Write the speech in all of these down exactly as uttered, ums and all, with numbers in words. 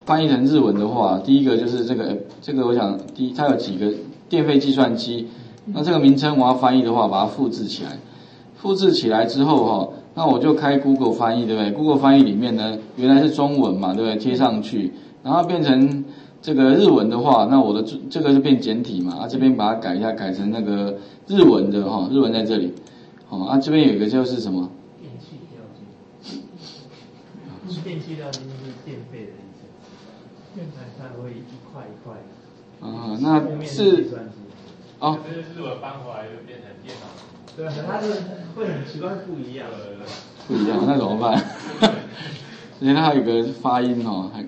翻译成日文的话，第一个就是这个这个，我想第一它有几个电费计算机，那这个名称我要翻译的话，把它复制起来，复制起来之后哈，那我就开 Google 翻译，对不对 ？Google 翻译里面呢，原来是中文嘛，对不对？贴上去，然后变成这个日文的话，那我的这个就变简体嘛，啊这边把它改一下，改成那个日文的哈，日文在这里，好啊这边有一个就是什么？ 电气料金，电气料金是电费的意思，电台它会一块一块的。 啊，那是哦， 这是日文搬回来就变成电脑。 对，它是会很奇怪不一样。 不一样，那怎么办？而且它还有个发音哦，还。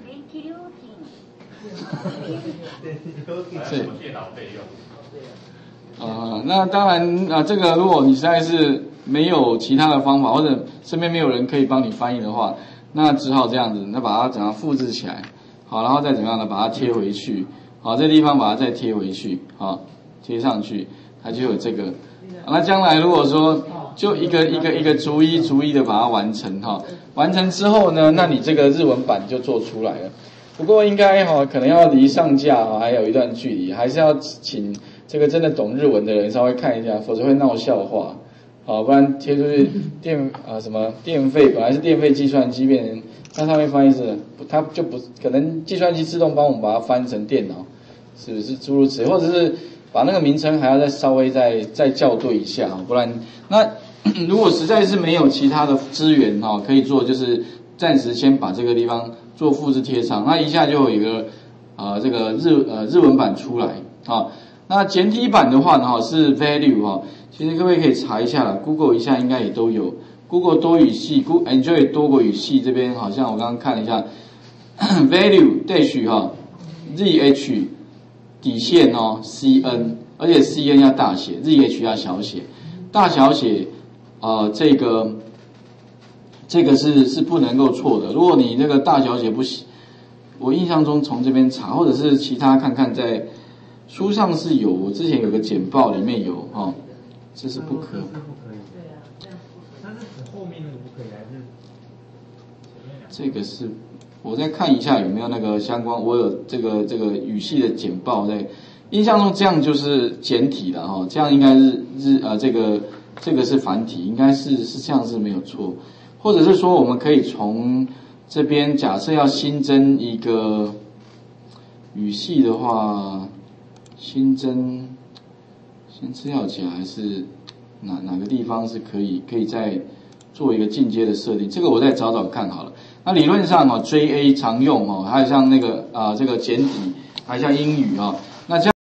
是电脑费用。 啊、呃，那当然啊、呃，这个如果你实在是没有其他的方法，或者身边没有人可以帮你翻译的话，那只好这样子，那把它怎样复制起来，好，然后再怎么样呢，把它贴回去，好，这地方把它再贴回去，好，贴上去，它就有这个。那将来如果说就一个一个一个逐一逐一的把它完成哈，完成之后呢，那你这个日文版就做出来了。不过应该哈，可能要离上架哈还有一段距离，还是要请这个真的懂日文的人稍微看一下，否则会闹笑话。好，不然贴出去电啊什么电费本来是电费计算机变成它上面翻译是，它就不可能计算机自动帮我们把它翻成电脑，是不是诸如此类，或者是把那个名称还要再稍微再再校对一下，不然那如果实在是没有其他的资源哈可以做，就是暂时先把这个地方做复制贴上，那一下就有一个呃这个日呃日文版出来啊。那简体版的话呢哈是 value 哈，其实各位可以查一下啦 ，Google 一下应该也都有 ，Google 多语系 ，Google Enjoy 多国语系这边好像我刚刚看了一下，value dash 哈 zh 底线哦 cn， 而且 cn 要大写 ，zh 要小写，大小写呃这个这个是是不能够错的，如果你这个大小写不行，我印象中从这边查，或者是其他看看在。书上是有，我之前有个简报里面有哦，这是不可。 这是不可以。对啊，这样不可以。它是指后面那个不可以，还是前面两个？ 这个是，我再看一下有没有那个相关，我有这个这个语系的简报在，印象中这样就是简体了哈、哦，这样应该是日呃这个这个是繁体，应该是是这样是没有错，或者是说我们可以从这边假设要新增一个语系的话。新增新资料夹还是哪哪个地方是可以可以再做一个进阶的设定？这个我再找找看好了。那理论上哦 ，J A 常用哦，还有像那个啊、呃、这个简体，还像英语哦，那这样。